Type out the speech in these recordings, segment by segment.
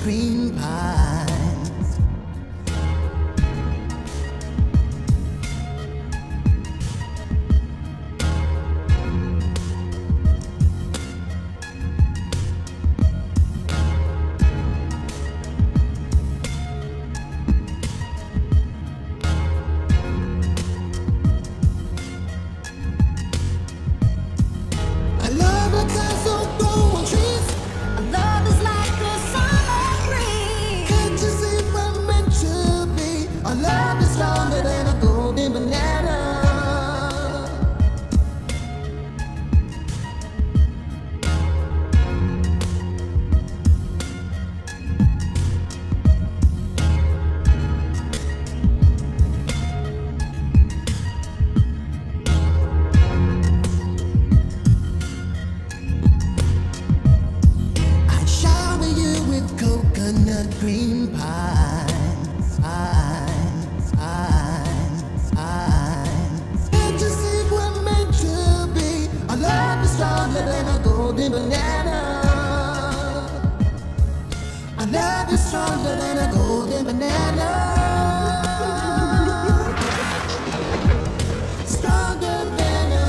green pines. I love the colors of growing trees. Love is like a summer breeze. Can't you see we're meant to be? Our love is stronger than a golden banana. I shower you with coconut green pines, pines, pines, pines. Can't you see we're meant to be? Our love is stronger than a golden banana. Our love is stronger than a golden banana. Stronger than a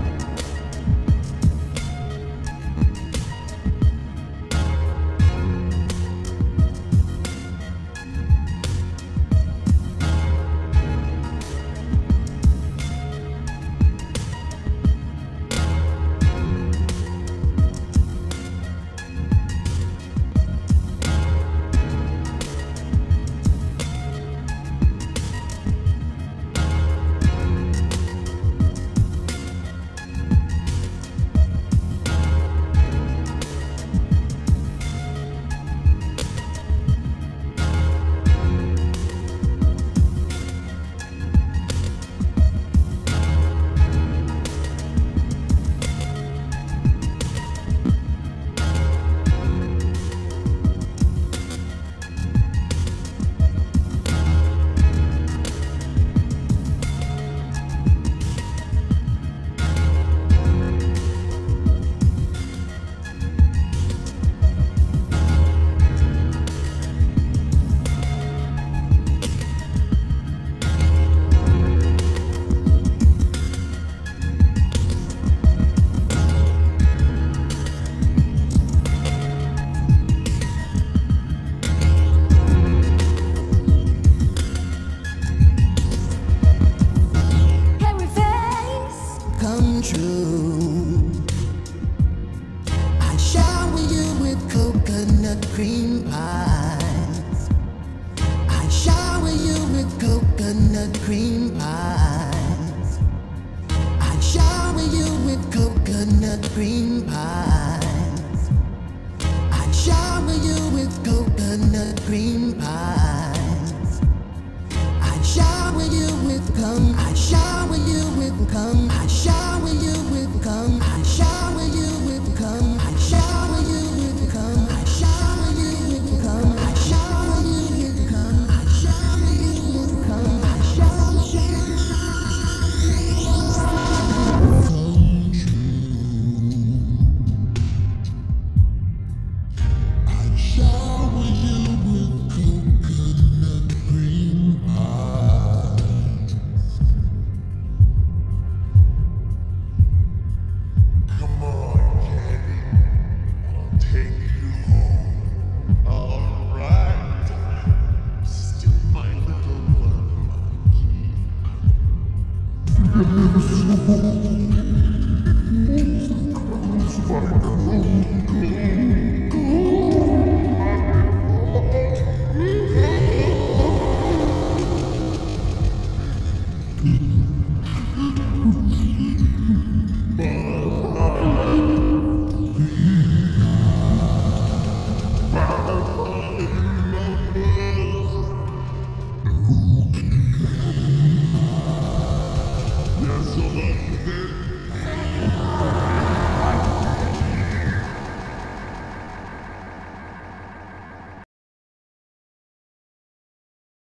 Every face come true. I shower you with coconut cream pies. I shower you with coconut cream pies. I shower you with coconut cream pies. I shower you with coconut cream pies. I shower you with cum. I shower you with cum. I shower you with cum. I shower you with cum. I shower you with cum. I shower you with cum. I shower you with cum. I shower you with cum. I shower I shower you with coconut cream pie. Come on, Candy. I'll take you home. All right. Still my little one monkey.